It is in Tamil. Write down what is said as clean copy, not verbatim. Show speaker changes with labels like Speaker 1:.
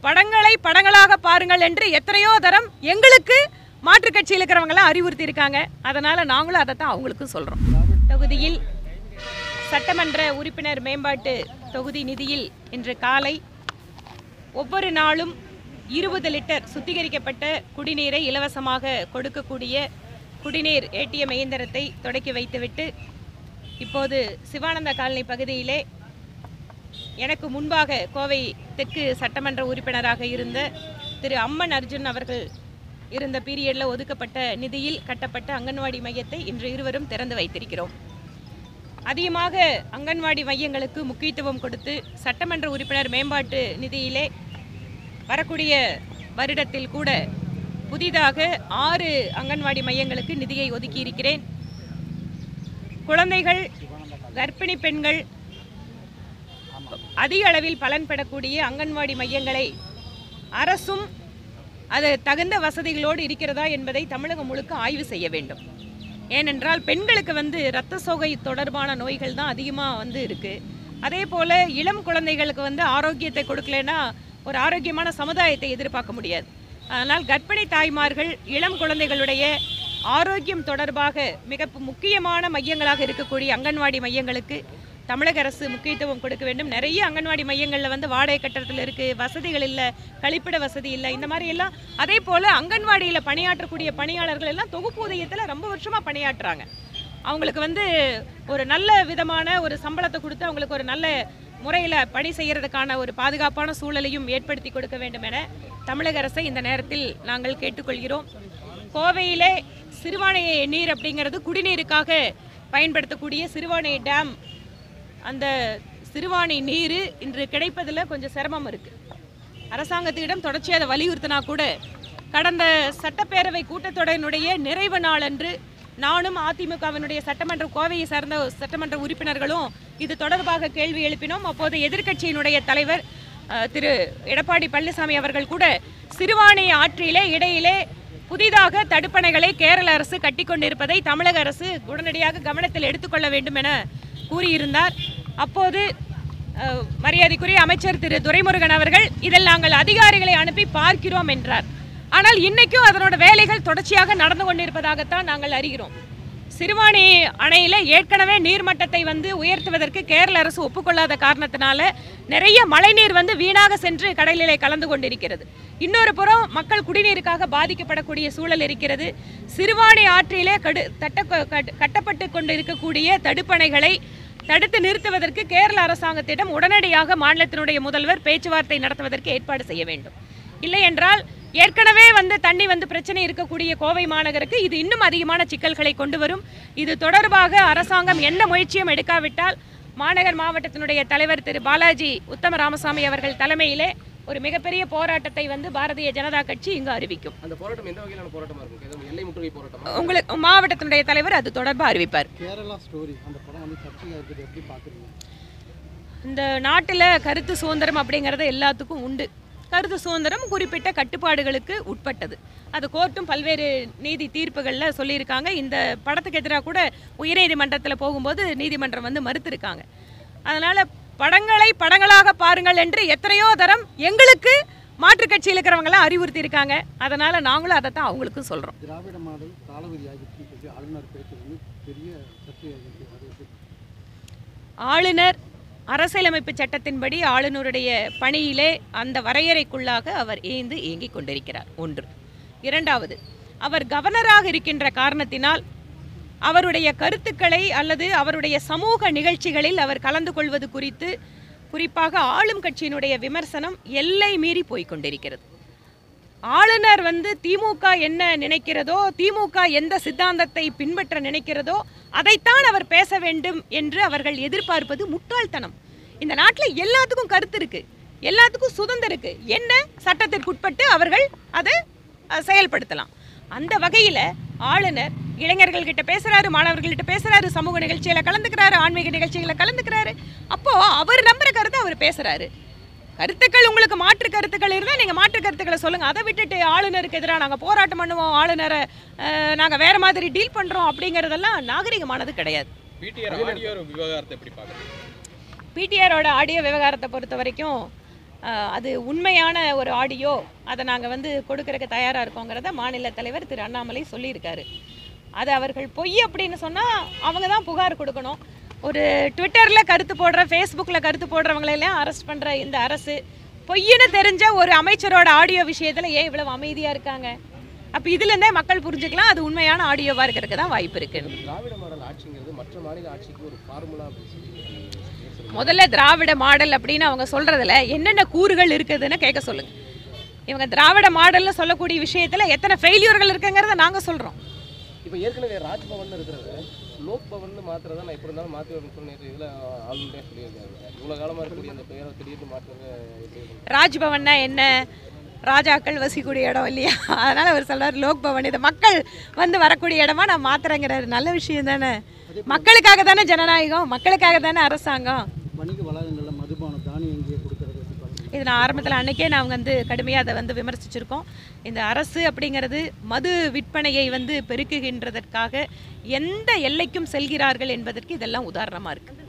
Speaker 1: படங்களை படங்களாக பாருங்கள் என்று எத்தனையோ தரம் எங்களுக்கு மாற்று கட்சியில் இருக்கிறவங்களாம் அறிவுறுத்தி இருக்காங்க. அதனால நாங்களும் அதை தான் அவங்களுக்கும் சொல்றோம். தொகுதியில் சட்டமன்ற உறுப்பினர் மேம்பாட்டு தொகுதி நிதியில் இன்று காலை ஒவ்வொரு நாளும் 20 லிட்டர் சுத்திகரிக்கப்பட்ட குடிநீரை இலவசமாக கொடுக்கக்கூடிய குடிநீர் ஏடிஎம் இயந்திரத்தை தொடக்கி வைத்துவிட்டு இப்போது சிவானந்த காலனி பகுதியிலே எனக்கு முன்பாக கோவை தெற்கு சட்டமன்ற உறுப்பினராக இருந்த திரு அம்மன் அர்ஜுன் அவர்கள் இருந்த பீரியடில் ஒதுக்கப்பட்ட நிதியில் கட்டப்பட்ட அங்கன்வாடி மையத்தை இன்று இருவரும் திறந்து வைத்திருக்கிறோம். அதிகமாக அங்கன்வாடி மையங்களுக்கு முக்கியத்துவம் கொடுத்து சட்டமன்ற உறுப்பினர் மேம்பாட்டு நிதியிலே வரக்கூடிய வருடத்தில் கூட புதிதாக 6 அங்கன்வாடி மையங்களுக்கு நிதியை ஒதுக்கி இருக்கிறேன். குழந்தைகள், கர்ப்பிணி பெண்கள் அதிக அளவில் பலன் பெறக்கூடிய அங்கன்வாடி மையங்களை அரசும் அது தகுந்த வசதிகளோடு இருக்கிறதா என்பதை தமிழகம் முழுக்க ஆய்வு செய்ய வேண்டும். ஏனென்றால் பெண்களுக்கு இரத்த சோகை தொடர்பான நோய்கள் தான் அதிகமாக இருக்குது. அதே போல் இளம் குழந்தைகளுக்கு ஆரோக்கியத்தை கொடுக்கலன்னா ஒரு ஆரோக்கியமான சமுதாயத்தை எதிர்பார்க்க முடியாது. அதனால் கர்ப்பிணி தாய்மார்கள், இளம் குழந்தைகளுடைய ஆரோக்கியம் தொடர்பாக மிக முக்கியமான மையங்களாக இருக்கக்கூடிய அங்கன்வாடி மையங்களுக்கு தமிழக அரசு முக்கியத்துவம் கொடுக்க வேண்டும். நிறைய அங்கன்வாடி மையங்களில் வாடகை கட்டடத்தில் இருக்குது, வசதிகள் இல்லை, கழிப்பிட வசதி இல்லை, இந்த மாதிரி எல்லாம். அதே போல் அங்கன்வாடியில் பணியாற்றக்கூடிய பணியாளர்கள் எல்லாம் தொகுப்பூதியத்தில் ரொம்ப வருஷமாக பணியாற்றுறாங்க. அவங்களுக்கு ஒரு நல்ல விதமான ஒரு சம்பளத்தை கொடுத்து அவங்களுக்கு ஒரு நல்ல முறையில் பணி செய்கிறதுக்கான ஒரு பாதுகாப்பான சூழலையும் ஏற்படுத்தி கொடுக்க வேண்டும் என தமிழக அரசை இந்த நேரத்தில் நாங்கள் கேட்டுக்கொள்கிறோம். கோவையிலே சிறுவாணை நீர் அப்படிங்கிறது குடிநீருக்காக பயன்படுத்தக்கூடிய சிறுவாணை டேம், அந்த சிறுவாணி நீர் இன்று கிடைப்பதில் கொஞ்சம் சிரமம் இருக்குது. அரசாங்கத்திடம் தொடர்ச்சியாக அதை வலியுறுத்தினா கூட கடந்த சட்டப்பேரவை கூட்டத்தொடரினுடைய நிறைவு நாள் அன்று நானும் அதிமுகவினுடைய கோவையை சார்ந்த சட்டமன்ற உறுப்பினர்களும் இது தொடர்பாக கேள்வி எழுப்பினோம். அப்போது எதிர்க்கட்சியினுடைய தலைவர் திரு எடப்பாடி பழனிசாமி அவர்கள் கூட சிறுவாணி ஆற்றிலே இடையிலே புதிதாக தடுப்பணைகளை கேரள அரசு கட்டிக்கொண்டிருப்பதை தமிழக அரசு உடனடியாக கவனத்தில் எடுத்துக்கொள்ள வேண்டும் என கூறியிருந்தார். அப்போது மரியாதைக்குரிய அமைச்சர் திரு துரைமுருகன் அவர்கள் இதில் நாங்கள் அதிகாரிகளை அனுப்பி பார்க்கிறோம் என்றார். ஆனால் இன்னைக்கும் அதனோட வேலைகள் தொடர்ச்சியாக நடந்து கொண்டிருப்பதாகத்தான் நாங்கள் அறிகிறோம். சிறுவாணி அணையில் ஏற்கனவே நீர்மட்டத்தை உயர்த்துவதற்கு கேரள அரசு ஒப்புக்கொள்ளாத காரணத்தினால நிறைய மழைநீர் வீணாக சென்று கடலிலே கலந்து கொண்டிருக்கிறது. இன்னொரு புறம் மக்கள் குடிநீருக்காக பாதிக்கப்படக்கூடிய சூழல் இருக்கிறது. சிறுவாணி ஆற்றிலே கட்டப்பட்டு கொண்டிருக்கக்கூடிய தடுப்பணைகளை தடுத்து நிறுத்துவதற்கு கேரள அரசாங்கத்திடம் உடனடியாக மாநிலத்தினுடைய முதல்வர் பேச்சுவார்த்தை நடத்துவதற்கு ஏற்பாடு செய்ய வேண்டும். இல்லை என்றால் ஏற்கனவே தண்ணி பிரச்சனை இருக்கக்கூடிய கோவை மாநகருக்கு இது இன்னும் அதிகமான சிக்கல்களை கொண்டு வரும். இது தொடர்பாக அரசாங்கம் எந்த முயற்சியும் எடுக்காவிட்டால் மாநகர் மாவட்டத்தினுடைய தலைவர் திரு பாலாஜி உத்தம ராமசாமி அவர்கள் தலைமையிலே ஒரு மிகப்பெரிய போராட்டத்தை பாரதிய ஜனதா கட்சி இங்கு அறிவிக்கும்.
Speaker 2: அந்த போராட்டம் எந்த வகையிலான போராட்டமா இருக்கும்? எல்லை முற்றுகை போராட்டமா?
Speaker 1: உங்களுக்கு மாவட்டத்தினுடைய தலைவர் அது தொடர்பாக அறிவிப்பார்.
Speaker 3: கேரளா ஸ்டோரி அந்த படம் சர்ச்சையா இருக்குது, எப்படி பாக்குறீங்க?
Speaker 1: இந்த நாட்டில் கருத்து சுதந்திரம் அப்படிங்கிறது எல்லாத்துக்கும் உண்டு. கருத்து சுதந்திரம் குறிப்பிட்ட கட்டுப்பாடுகளுக்கு உட்பட்டது. அது கோர்ட்டும் பல்வேறு நீதி தீர்ப்புகளில் சொல்லியிருக்காங்க. இந்த படத்துக்கு எதிராக கூட உயர்நீதிமன்றத்தில் போகும்போது நீதிமன்றம் மறுத்திருக்காங்க. அதனால் படங்களை படங்களாக பாருங்கள் என்று எத்தனையோ தரம் எங்களுக்கு மாற்று கட்சியில் இருக்கிறவங்களாம் அறிவுறுத்தி இருக்காங்க. அதனால் நாங்களும் அதை தான் அவங்களுக்கும் சொல்கிறோம்.
Speaker 3: திராவிட மாடல் காலவரி ஆகிட்டு ஆளுநர் பேச்சு பெரிய சர்ச்சையாகிருக்கு.
Speaker 1: ஆளுநர் அரசியலமைப்பு சட்டத்தின்படி ஆளுநருடைய பணியிலே அந்த வரையறைக்குள்ளாக அவர் இயங்கிக் கொண்டிருக்கிறார். ஒன்று. இரண்டாவது, அவர் கவர்னராக இருக்கின்ற காரணத்தினால் அவருடைய கருத்துக்களை அல்லது அவருடைய சமூக நிகழ்ச்சிகளில் அவர் கலந்து கொள்வது குறித்து குறிப்பாக ஆளும் கட்சியினுடைய விமர்சனம் எல்லை மீறி போய்கொண்டிருக்கிறது. ஆளுநர் திமுக என்ன நினைக்கிறதோ, திமுக எந்த சித்தாந்தத்தை பின்பற்ற நினைக்கிறதோ அதைத்தான் அவர் பேச வேண்டும் என்று அவர்கள் எதிர்பார்ப்பது முட்டாள்தனம். இந்த நாட்டில் எல்லாத்துக்கும் கருத்து இருக்கு, எல்லாத்துக்கும் சுதந்திரம் இருக்கு. என்ன சட்டத்திற்குட்பட்டு அவர்கள் அதை செயல்படுத்தலாம். அந்த வகையில் ஆளுநர் இளைஞர்கள் கிட்ட பேசுறாரு, மாணவர்கள்கிட்ட பேசுறாரு, சமூக நிகழ்ச்சியில கலந்துக்கிறாரு, ஆன்மீக நிகழ்ச்சிகளை கலந்துக்கிறாரு. அப்போ அவர் நம்புற கருத்தை அவர் பேசுறாரு. கருத்துக்கள் உங்களுக்கு மாற்று கருத்துக்கள் இருந்தால் நீங்கள் மாற்று கருத்துக்களை சொல்லுங்கள். அதை விட்டுட்டு ஆளுநருக்கு எதிராக நாங்கள் போராட்டம் பண்ணுவோம், ஆளுநரை நாங்கள் வேறு மாதிரி டீல் பண்ணுறோம் அப்படிங்கிறதெல்லாம் நாகரிகமானது கிடையாது. பிடிஆரோட ஆடியோ விவகாரத்தை பொறுத்த வரைக்கும் அது உண்மையான ஒரு ஆடியோ, அதை நாங்கள் வந்து கொடுக்கறதுக்கு தயாராக இருக்கோங்கிறத மாநில தலைவர் திரு அண்ணாமலை சொல்லியிருக்காரு. அது அவர்கள் பொய் அப்படின்னு சொன்னால் அவங்க தான் புகார் கொடுக்கணும். ஒரு ட்விட்டரில் கருத்து போடுற, ஃபேஸ்புக்கில் கருத்து போடுறவங்களெல்லாம் அரெஸ்ட் பண்ணுற இந்த அரசு பொய்ன்னு தெரிஞ்ச ஒரு அமைச்சரோட ஆடியோ விஷயத்தில் ஏன் இவ்வளவு அமைதியாக இருக்காங்க? அப்போ இதுலேருந்தே மக்கள் புரிஞ்சுக்கலாம் அது உண்மையான ஆடியோவாக இருக்கிறதுக்கு தான் வாய்ப்பு இருக்குது.
Speaker 2: திராவிட மாடல் ஆட்சிங்கிறது மற்ற மாநில ஆட்சிக்கு ஒரு ஃபார்முலா அப்படின்னு சொல்லி
Speaker 1: முதல்ல திராவிட மாடல் அப்படின்னு அவங்க சொல்கிறதுல என்னென்ன கூறுகள் இருக்குதுன்னு கேட்க சொல்லுங்கள். இவங்க திராவிட மாடல்னு சொல்லக்கூடிய விஷயத்தில் எத்தனை ஃபெயிலியர்கள் இருக்குங்கிறத நாங்கள் சொல்கிறோம்.
Speaker 2: இப்போ ஏற்கனவே ராஜ்பவன் இருக்கிறது லோக் பவன் மாத்திரதான், நான் எப்படி இருந்தாலும் மாற்றி வரணும்னு சொல்லி இதில் ஆளுநரே சொல்லியிருக்காங்க. இவ்வளோ காலமாக இருக்கக்கூடிய அந்த பெயரை திடீர்னு மாற்றுறது.
Speaker 1: ராஜ்பவன்னா என்ன? ராஜாக்கள் வசிக்கூடிய இடம் இல்லையா? அதனால் அவர் சொல்கிறார் லோக் பவன், இதை மக்கள் வந்து வரக்கூடிய இடமா நான் மாத்திரங்கிறாரு. நல்ல விஷயம் தானே. மக்களுக்காக தானே ஜனநாயகம், மக்களுக்காக தானே அரசாங்கம்.
Speaker 3: வணிக வளாகங்களில் மதுபான தானியங்கியை கொடுக்கறது
Speaker 1: இது நான் ஆரம்பத்தில் அன்றைக்கே நான் வந்து கடுமையாக அதை வந்து விமர்சிச்சிருக்கோம். இந்த அரசு அப்படிங்கிறது மது விற்பனையை வந்து பெருக்குகின்றதற்காக எந்த எல்லைக்கும் செல்கிறார்கள் என்பதற்கு இதெல்லாம் உதாரணமாக இருக்குது.